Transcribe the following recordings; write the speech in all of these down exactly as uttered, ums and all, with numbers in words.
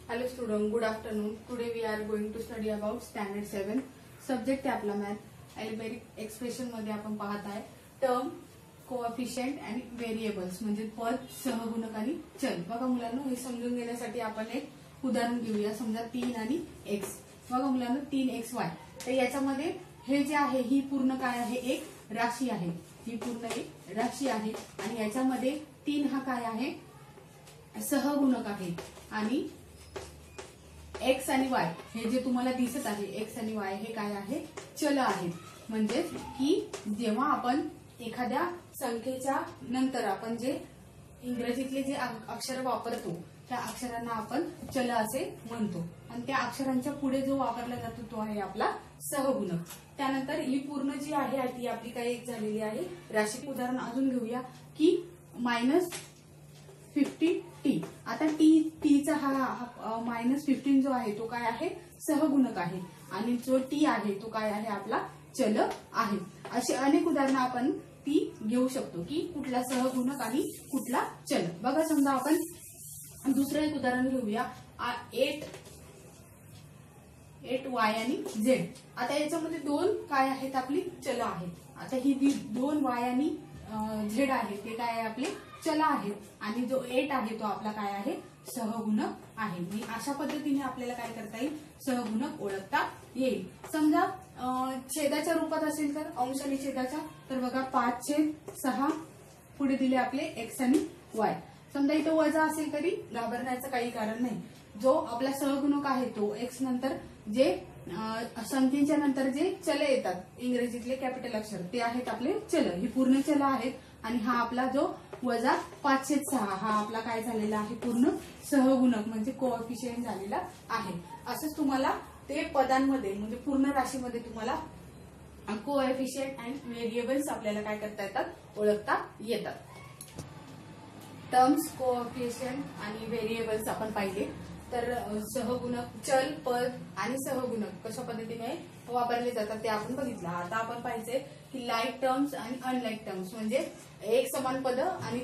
Hello student, good afternoon. Today we are going to study about standard seven. Subject आहे आपला math. Algebraic expression मध्ये आपण पाहत आहे टर्म, कोएफिशिएंट आणि व्हेरिएबल्स म्हणजे पद, सहगुणक आणि चल. बघा मुलांनो, हे समजून घेण्यासाठी आपण एक उदाहरण घेऊया. समजा तीन आणि एक्स. बघा मुलांनो, तीन एक्स वाय. तर याच्यामध्ये हे जे आहे ही पूर्ण काय आहे, एक राशी आहे. ही पूर्ण एक राशी आहे आणि याच्यामध्ये तीन हा काय आहे, सहगुणक आहे. आणि एक्स आणि वाय हे जे तुम्हाला दिसत आहे, एक्स आणि वाय हे काय आहे, चल आहेत. म्हणजे की जेव्हा आपण एखाद्या संख्येच्या नंतर आपण जे इंग्रजीतले जे अक्षर वापरतो त्या अक्षरांना आपण चल असे म्हणतो. आणि त्या अक्षरांच्या पुढे जो वापरला जातो तो आहे आपला सहगुणक. त्यानंतर ही पूर्ण जी आहे ती आपली काय एक झालेली आहे राशी. उदाहरण अजून घेऊया की मायनस फिफ्टी टी. आता टी टीचा हा मायनस फिफ्टीन जो आहे तो काय आहे, सहगुणक आहे. आणि जो टी आहे तो काय आहे, आपला चल आहे. अशी अनेक उदाहरणं आपण ती घेऊ शकतो की कुठला सहगुणक आणि कुठला चल. बघा समजा आपण दुसरं एक उदाहरण घेऊया. एट एट वाय आणि झेड. आता याच्यामध्ये दोन काय आहेत, आपली चल आहेत. आता ही दोन वाय आणि झेड आहे ते काय आहे, आपले चल आहेत. आणि जो एट आहे तो आपला काय आहे, सहगुणक आहे. अशा पद्धतीने आपल्याला काय करता येईल, सहगुणक ओळखता येईल. समजा छेदाच्या रूपात असेल तर अंश आणि छेदाच्या, तर बघा पाच छेद सहा पुढे दिले आपले एक्स आणि वाय. समजा इथं वजा असेल तरी घाबरण्याचं काही कारण नाही. जो आपला सहगुणक आहे तो एक्स नंतर जे संख्येच्या नंतर जे चल येतात इंग्रजीतले कॅपिटल अक्षर ते आहेत आपले चल. ही पूर्ण चल आहेत. आणि हा आपला जो वजा पाचशे सहा हा आपला काय झालेला आहे, पूर्ण सहगुणक म्हणजे कोएफिशिएंट झालेला आहे. असंच तुम्हाला ते पदांमध्ये म्हणजे पूर्ण राशीमध्ये तुम्हाला कोएफिशिएंट अँड व्हेरिएबल्स आपल्याला काय करता येतात, ओळखता येतात. टर्म्स, कोएफिशिएंट आणि व्हेरिएबल्स आपण पाहिले. तर सहगुणक, चल, पद आणि सहगुणक कशा पद्धतीने वापरले जातात ते आपण बघितलं. आता आपण पाहिजे की लाईक टर्म्स आणि अनलाईक टर्म्स म्हणजे एक समान पद आणि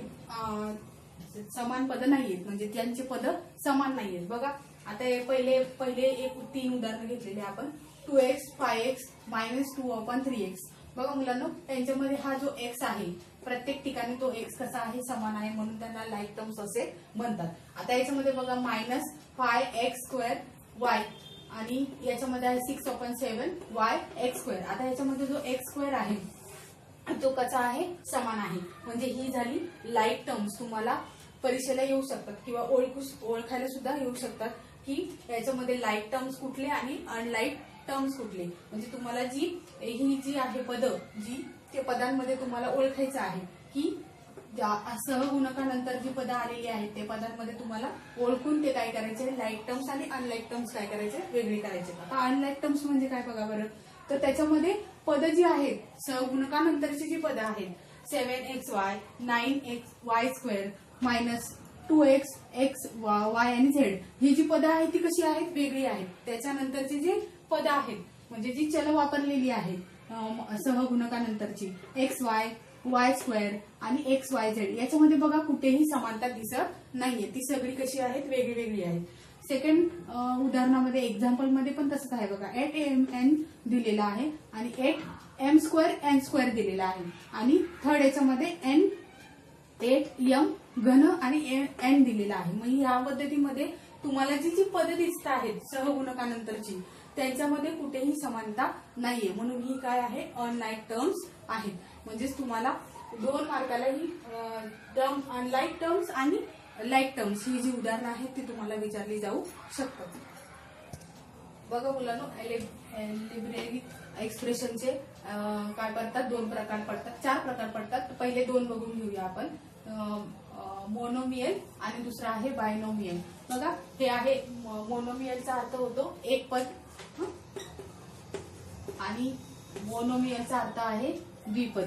समान पद नाहीयेत, म्हणजे त्यांचे पद समान नाहीयेत. बघा आता पहिले पहिले एक तीन उदाहरणं घेतलेले आपण. Two x five x minus two upon three x. बघा मुलांना, त्यांच्यामध्ये हा जो एक्स आहे प्रत्येक ठिकाणी तो एक्स कसा आहे, समान आहे, म्हणून त्यांना लाईक टर्म्स असे म्हणतात. आता याच्यामध्ये बघा minus five x square y आणि याच्यामध्ये आहे six upon seven y x square. आता याच्यामध्ये जो एक्स स्क्वेअर आहे तो कसा आहे, समान आहे. म्हणजे ही झाली लाईक टर्म्स. तुम्हाला परीक्षेला येऊ शकतात किंवा ओळखू ओळखायला सुद्धा येऊ शकतात की याच्यामध्ये लाईक टर्म्स कुठले आणि अनलाईक टर्म्स कुठले. म्हणजे तुम्हाला जी ही जी आहे पद, जी ते पदांमध्ये तुम्हाला ओळखायचं आहे की सहगुणकानंतर जी पदं आलेली आहेत ते पदांमध्ये तुम्हाला ओळखून ते काय करायचे, लाईक टर्म्स आणि अनलाईक टर्म्स काय करायचे, वेगळे करायचे. आता अनलाईक टर्म्स म्हणजे काय बघा बरं. तर त्याच्यामध्ये पद जी आहेत, सहगुणकानंतरची जी पदं आहेत, seven x y, nine x y square, minus two x x y आणि झेड, ही जी पदं आहेत ती कशी आहेत, वेगळी आहेत. त्याच्यानंतरची जी पदं आहेत म्हणजे जी चल वापरलेली आहेत सहगुणकानंतरची, एक्स वाय, वाय स्क्वेअर आणि एक्स वाय झेड, याच्यामध्ये बघा कुठेही समानता दिसत नाहीये. ती सगळी कशी आहेत, वेगळी वेगळी आहेत. सेकंड उदाहरणामध्ये एक्झाम्पल मध्ये पण तसंच आहे बघा. एट एम एन दिलेला आहे आणि eight m square n square दिलेला आहे. आणि थर्ड याच्यामध्ये एन एट एम घन आणि एन दिलेला आहे. मग या पद्धतीमध्ये तुम्हाला जी जी पदं दिसत आहेत सहगुणकानंतरची त्यांच्यामध्ये कुठेही समानता नाहीये, म्हणून ही काय आहे, अनलाईक टर्म्स आहेत. म्हणजेच तुम्हाला दोन मार्काला ही टर्म अनलाईक टर्म्स आणि लाईक टर्म्स ही जी उदाहरणं आहेत ती तुम्हाला विचारली जाऊ शकतात. बघा मुलांनो, अल्जेब्रिक एक्सप्रेशनचे काय पडतात, दोन प्रकार पडतात, चार प्रकार पडतात. पहिले दोन बघून घेऊया आपण. मोनोमियल आणि दुसरा आहे बायनोमियल. बघा हे आहे मोनोमियलचा अर्थ होतो एक पद आणि मोनोमियलचा अर्थ आहे द्विपद.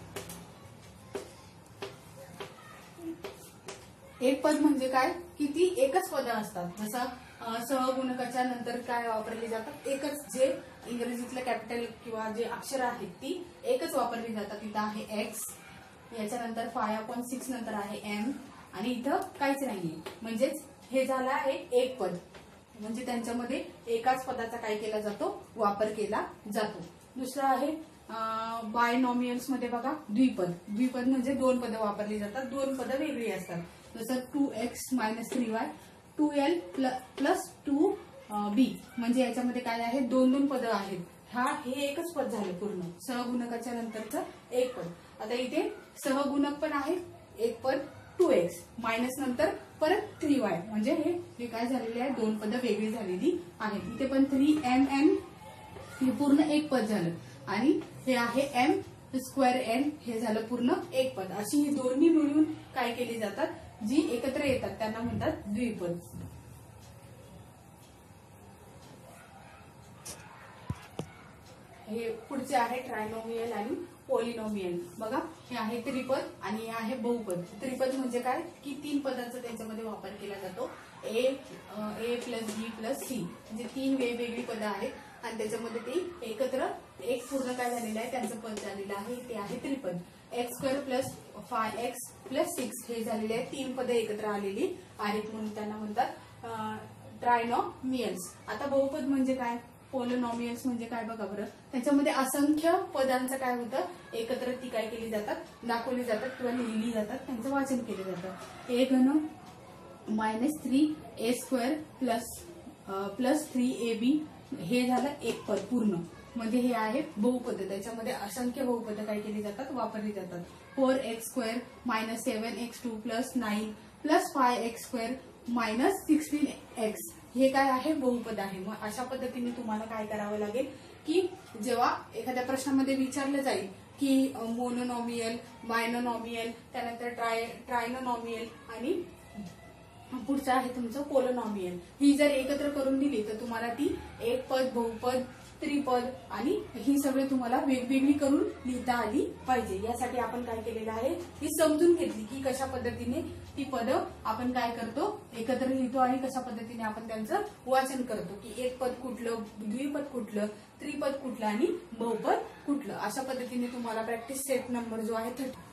एक पद म्हणजे काय की ती एकच पदं असतात. जसं सहगुणकाच्या नंतर काय वापरली जातात, एकच जे इंग्रजीतलं कॅपिटल किंवा जे अक्षर आहेत ती एकच वापरली जातात. इथं आहे एक्स, याच्यानंतर फाय अपॉन सिक्स नंतर आहे एम आणि इथं काहीच नाहीये. म्हणजेच हे झालं आहे एक पद. म्हणजे त्यांच्यामध्ये एकाच पदाचा काय केला जातो, वापर केला जातो. दुसरा आहे बायनॉमियल्स मध्ये बघा द्विपद. द्विपद म्हणजे दोन पदं वापरली जातात, दोन पदं वेगळी असतात. जसं two x minus three y, two l plus two b, म्हणजे याच्यामध्ये काय आहे, दोन दोन पदं आहेत. हा हे एकच पद झालं पूर्ण, सहगुणकाच्या नंतरचं एक पद. आता इथे सहगुणक पण आहे, एक पद टू एक्स मायनस नंतर परत थ्री वाय, म्हणजे हे हे काय झालेले आहे, दोन पदं वेगळी झालेली आहेत. इथे पण थ्री एम एन हे पूर्ण एक पद झालं, आणि हे आहे एम स्क्वेअर एन हे झालं पूर्ण एक पद. अशी ही दोन्ही मिळून काय केली जातात, जी एकत्र येतात त्यांना म्हणतात द्विपद. हे पुढचे आहे ट्रायनोमियल आणि पॉलिनोमियल. बघा हे आहे त्रिपद आणि हे आहे बहुपद. त्रिपद म्हणजे काय की तीन पदांचा त्याच्यामध्ये वापर केला जातो. A a plus b plus c, म्हणजे तीन वेगवेगळी पदं आहेत आणि त्याच्यामध्ये ते एकत्र एक पूर्ण काय झालेलं आहे, त्यांचं पद झालेलं आहे, ते आहे त्रिपद. X square plus five x plus six हे झालेले आहे, तीन पदं एकत्र आलेली आहेत म्हणून त्यांना म्हणतात ट्रायनोमियल्स. आता बहुपद म्हणजे काय, पोलिनोमियल्स म्हणजे काय बघा बरं. त्याच्यामध्ये असंख्य पदांचं काय होतं, एकत्र ती काय केली जातात, दाखवली जातात किंवा लिहिली जातात, त्यांचं वाचन केलं जातं. ए घन minus three a square plus plus three a b हे झालं एक पद पूर्ण, म्हणजे हे आहे बहुपद. त्याच्यामध्ये असंख्य बहुपद काय केली जातात, वापरली जातात. Four x square minus seven x two plus nine plus five x square minus sixteen x हे काय आहे, बहुपद आहे. मग अशा पद्धतीने तुम्हाला काय करावं लागेल की जेव्हा एखाद्या प्रश्नामध्ये विचारलं जाईल की मोनोनॉमियल, बायनोनॉमियल, त्यानंतर ट्राय ट्रायनोनॉमियल आणि पुढचं आहे तुमचं पोलिनोमियल, ही जर एकत्र करून दिली तर तुम्हाला ती एक पद, बहुपद, त्रिपद आणि ही सगळे तुम्हाला वेगवेगळी करून लिहिता आली पाहिजे. यासाठी आपण काय केलेलं आहे, ही समजून घेतली की कशा पद्धतीने ती पदं आपण काय करतो, एकत्र लिहितो आणि कशा पद्धतीने आपण त्यांचं वाचन करतो, की एक पद कुठलं, द्विपद कुठलं, त्रिपद कुठलं आणि बहुपद कुठलं. अशा पद्धतीने तुम्हाला प्रॅक्टिस सेट नंबर जो आहे थर्टी